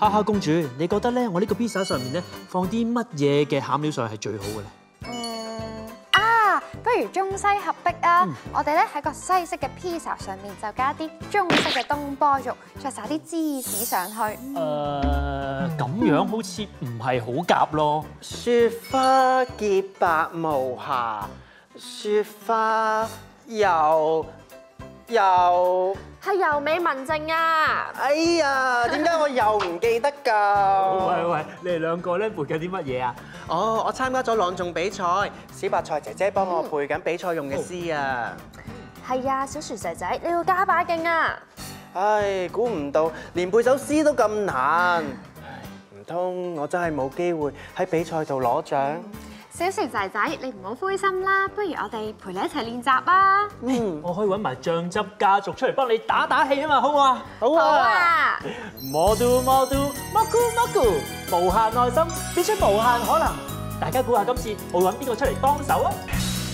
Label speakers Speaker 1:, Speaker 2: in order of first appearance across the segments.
Speaker 1: 哈哈公主，你覺得咧，我呢個披薩上面咧放啲乜嘢嘅餡料上係最好嘅咧？
Speaker 2: 不如中西合璧啊！我哋咧喺個西式嘅披薩上面就加啲中式嘅東坡肉，再撒啲芝士上去。
Speaker 1: 咁樣好似唔係好夾咯。
Speaker 3: 雪花潔白無瑕，雪花又
Speaker 4: 係柔美文靜啊！
Speaker 3: 哎呀，點解我又唔記得㗎？
Speaker 1: 喂，你哋兩個咧背緊啲乜嘢啊？
Speaker 3: 哦，我參加咗朗誦比賽，小白菜姐姐幫我背緊比賽用嘅詩啊！
Speaker 4: 係啊，小薯仔仔，你要加把勁啊！
Speaker 3: 唉，估唔到連背首詩都咁難，唔通我真係冇機會喺比賽度攞獎？
Speaker 2: 小薯仔仔，你唔好灰心啦，不如我哋陪你一齊練習啊！
Speaker 1: 我可以揾埋醬汁家族出嚟幫你打氣啊嘛，好唔好啊？
Speaker 3: 好啊！
Speaker 1: 魔都魔都蘑菇蘑菇，無限愛心變出無限可能。大家估下今次我會揾邊個出嚟幫手啊？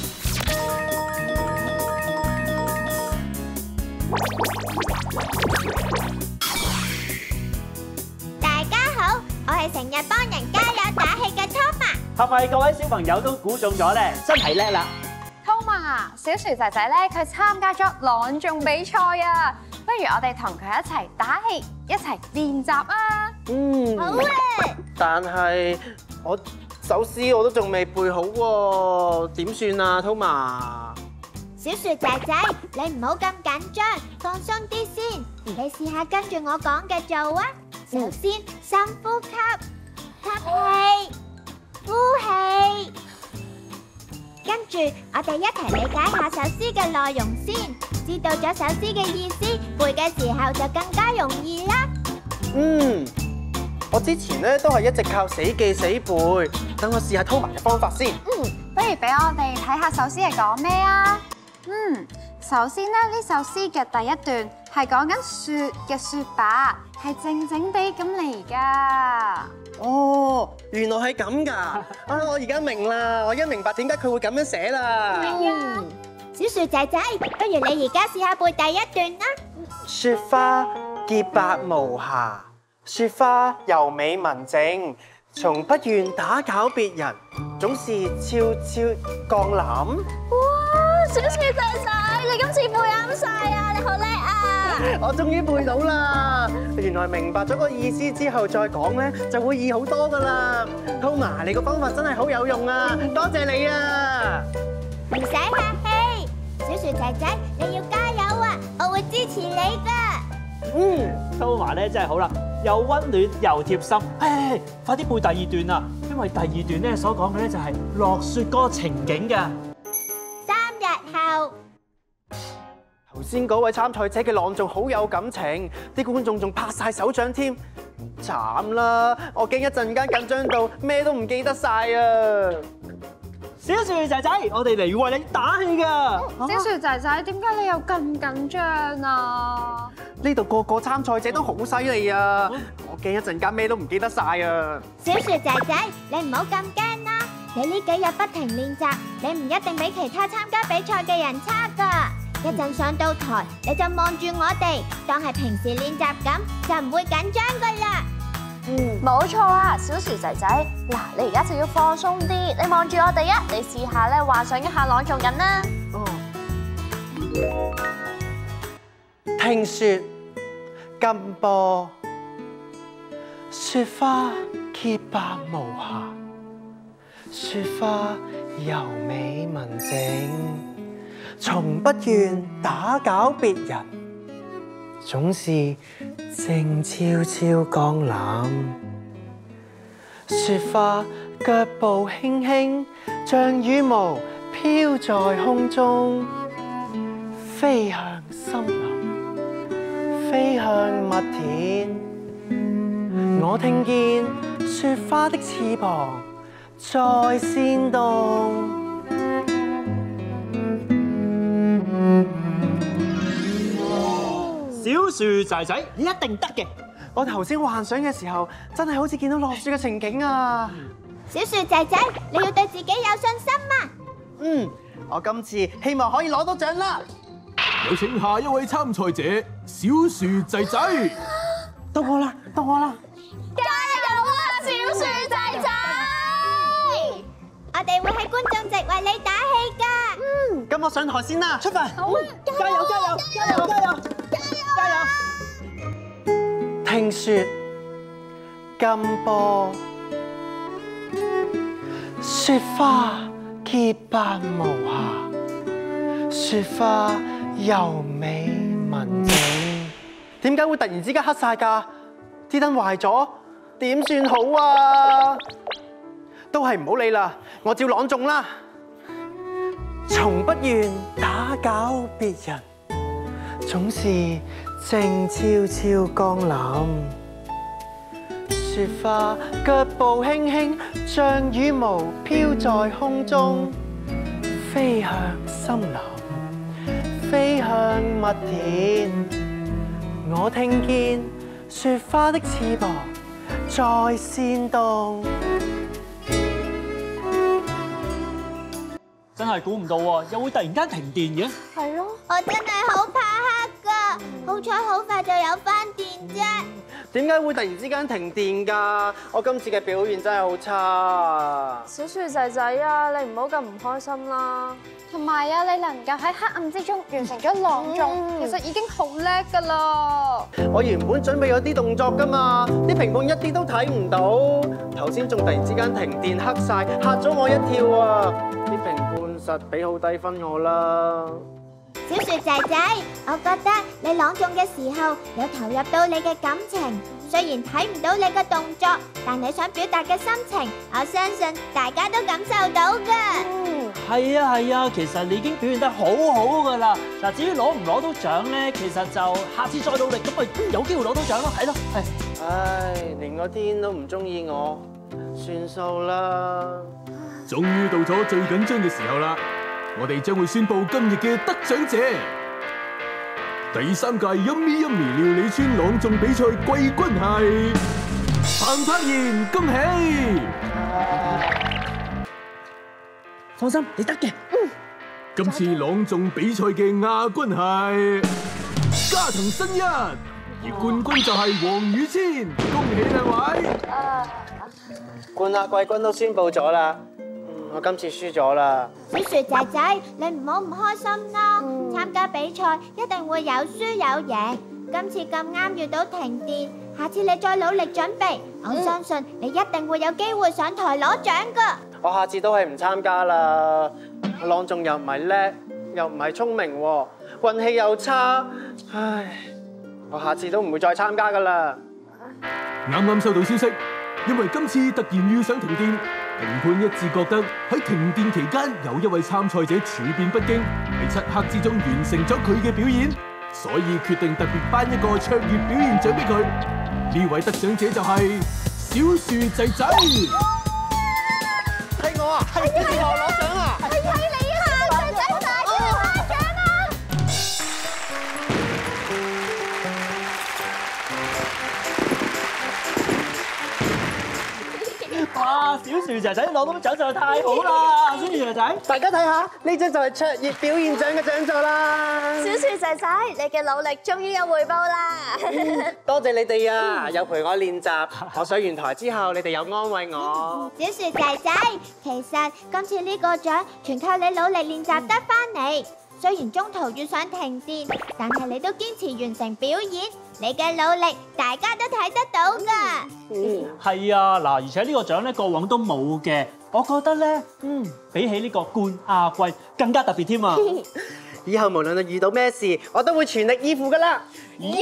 Speaker 5: 大家好，我係成日幫人加油打氣嘅 Thomas。
Speaker 1: 係咪各位小朋友都估中咗咧？真係叻啦
Speaker 2: Thomas啊，小薯仔仔咧，佢參加咗朗誦比賽啊！不如我哋同佢一齊打氣，一齊練習啊！
Speaker 5: 好啊！
Speaker 3: 但係我首詩我都仲未背好喎，點算啊 ，Thomas？
Speaker 5: 小薯仔仔，你唔好咁緊張，放鬆啲先。你試下跟住我講嘅做啊！首先深呼吸，吸氣，呼氣。跟住我哋一齊理解下首詩嘅內容先，知道咗首詩嘅意思，背嘅時候就更加容易啦。
Speaker 3: 我之前咧都係一直靠死記死背，等我試下 Thomas 嘅方法先。
Speaker 2: 不如俾我哋睇下首詩係講咩啊？首先咧，呢首詩嘅第一段係講緊雪嘅雪白，係靜靜地咁嚟㗎。
Speaker 3: 哦，原來係咁㗎！我而家明啦，我而家明白點解佢會咁樣寫啦。
Speaker 5: 小薯仔仔，不如你而家試下背第一段啦。
Speaker 3: 雪花潔白無瑕，雪花柔美文靜，從不願打攪別人，總是悄悄降臨。
Speaker 4: 哇，小薯仔仔，你今次背啱晒啊！你好叻啊！
Speaker 3: 我終於背到啦！原來明白咗個意思之後再講咧，就會易好多噶啦。Thomas，你個方法真係好有用啊！多謝你啊！
Speaker 5: 唔使客氣，小薯仔仔，你要加油啊！我會支持你㗎。
Speaker 1: Thomas咧真係好啦，又溫暖又貼心。快啲背第二段啊！因為第二段咧所講嘅咧就係落雪嗰個情景㗎。
Speaker 5: 3日後。
Speaker 3: 頭先嗰位參賽者嘅朗誦好有感情，啲觀眾仲拍晒手掌添，慘啦！我驚一陣間緊張到咩都唔記得晒啊！
Speaker 1: 小薯仔仔，我哋嚟為你打氣㗎。
Speaker 2: 小薯仔仔，點解你又咁緊張啊？
Speaker 3: 呢度個個參賽者都好犀利啊！我驚一陣間咩都唔記得晒啊！
Speaker 5: 小薯仔仔，你唔好咁驚啦！你呢幾日不停練習，你唔一定比其他參加比賽嘅人差㗎。一陣上到台，你就望住我哋，當係平時練習咁，就唔會緊張㗎啦。
Speaker 4: 冇錯啊，小薯仔仔，嗱，你而家就要放鬆啲，你望住我哋啊，你試下咧幻想一下朗誦緊啦。
Speaker 3: 聽雪金波，雪花潔白無瑕，雪花柔美文靜，從不願打攪別人，總是靜悄悄降臨。雪花腳步輕輕，像羽毛飄在空中，飛向森林，飛向麥田。我聽見雪花的翅膀在扇動。
Speaker 1: 小薯仔仔，你一定得嘅。
Speaker 3: 我頭先幻想嘅時候，真係好似見到落雪嘅情景啊！
Speaker 5: 小薯仔仔，你要對自己有信心啊！
Speaker 3: 我今次希望可以攞到獎啦！
Speaker 6: 有請下一位參賽者，小薯仔仔。
Speaker 3: 到我啦，到我啦！
Speaker 4: 加油啊，小樹仔仔！
Speaker 5: 我哋會喺觀眾席為你打氣㗎。
Speaker 3: 咁我上台先啦，出發！
Speaker 4: 好啊，
Speaker 3: 加油！加油！加油！加油！加油！聽說金波雪花潔白無瑕，雪花柔美文靜。點解會突然之間黑晒㗎？啲燈壞咗，點算好啊？都係唔好理啦，我照朗誦啦。從不願打攪別人，總是靜悄悄降臨。雪花腳步輕輕，像羽毛飄在空中，飛向森林，飛向麥田。我聽見雪花的翅膀在扇動。
Speaker 1: 真係估唔到喎，又會突然間停電嘅。
Speaker 4: 係咯，
Speaker 5: 我真係好怕黑㗎，好彩好快就有返電啫。
Speaker 3: 點解會突然之間停電㗎？我今次嘅表現真係好差啊！
Speaker 4: 小樹仔仔啊，你唔好咁唔開心啦。
Speaker 2: 同埋啊，你能夠喺黑暗之中完成咗朗誦，其實已經好叻㗎啦。
Speaker 3: 我原本準備咗啲動作㗎嘛，啲評判一啲都睇唔到。頭先仲突然之間停電黑晒，嚇咗我一跳啊！啲評判實俾好低分我啦。
Speaker 5: 小樹仔仔，我覺得你朗誦嘅時候有投入到你嘅感情，雖然睇唔到你嘅動作，但你想表達嘅心情，我相信大家都感受到㗎。
Speaker 1: 係啊，其實你已經表現得好好㗎啦。嗱，至於攞唔攞到獎咧，其實就下次再努力，咁咪有機會攞到獎咯，係咯，係。
Speaker 3: 唉，連個天都唔中意我，算數啦。
Speaker 6: 終於到咗最緊張嘅時候啦！我哋將會宣佈今日嘅得獎者。第3屆Yummy Yummy料理村朗誦比賽季軍係彭柏賢，恭喜！
Speaker 1: 放心，你得嘅。
Speaker 6: 今次朗誦比賽嘅亞軍係加藤新一，而冠軍就係黃宇千，恭喜兩位！
Speaker 3: 冠亞季軍都宣佈咗啦。我今次輸咗啦。
Speaker 5: 小樹仔仔，你唔好唔開心啦！參加比賽一定會有輸有贏。今次咁啱遇到停電，下次你再努力準備，我相信你一定會有機會上台攞獎㗎。
Speaker 3: 我下次都係唔參加啦。朗誦又唔係叻，又唔係聰明喎，運氣又差，唉，我下次都唔會再參加㗎啦。
Speaker 6: 啱啱收到消息，因為今次突然遇上停電。評判一致覺得喺停電期間有一位參賽者處變不驚，喺漆黑之中完成咗佢嘅表演，所以決定特別頒一個卓越表現獎俾佢。呢位得獎者就係小樹仔仔。
Speaker 3: 係我啊！係我攞獎啊！
Speaker 5: 係你啊，仔仔快啲嚟攞獎啊！
Speaker 1: 哇！小樹仔仔攞到獎就太好啦！小樹仔仔，
Speaker 3: 大家睇下，呢張就係卓越表現獎嘅獎座啦！
Speaker 4: 小樹仔仔，你嘅努力終於有回報啦！
Speaker 3: 多謝你哋啊，有陪我練習。我上完台之後，你哋有安慰我。
Speaker 5: 小樹仔仔，其實今次呢個獎全靠你努力練習得返嚟。雖然中途遇上停電，但係你都堅持完成表演，你嘅努力大家都睇得到㗎。
Speaker 1: 係啊，嗱，而且呢個獎咧過往都冇嘅，我覺得咧，比起呢個冠亞季更加特別添啊！
Speaker 3: 以後無論你遇到咩事，我都會全力以赴㗎啦！
Speaker 5: 耶！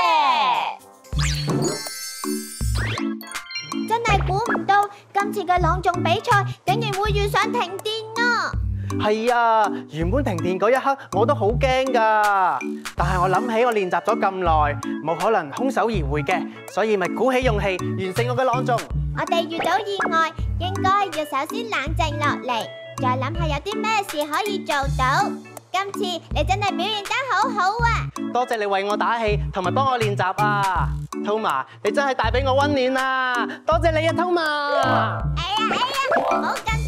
Speaker 5: 真係估唔到今次嘅朗誦比賽竟然會遇上停電啊！
Speaker 3: 係啊，原本停電嗰一刻我都好驚㗎，但係我諗起我練習咗咁耐，冇可能空手而回嘅，所以咪鼓起勇氣完成我嘅朗誦。
Speaker 5: 我哋遇到意外，應該要首先冷靜落嚟，再諗下有啲咩事可以做到。今次你真係表現得好好啊！
Speaker 3: 多謝你為我打氣，同埋幫我練習啊，Toma，你真係帶俾我溫暖啊！多謝你啊，Toma。
Speaker 5: 哎呀，唔好咁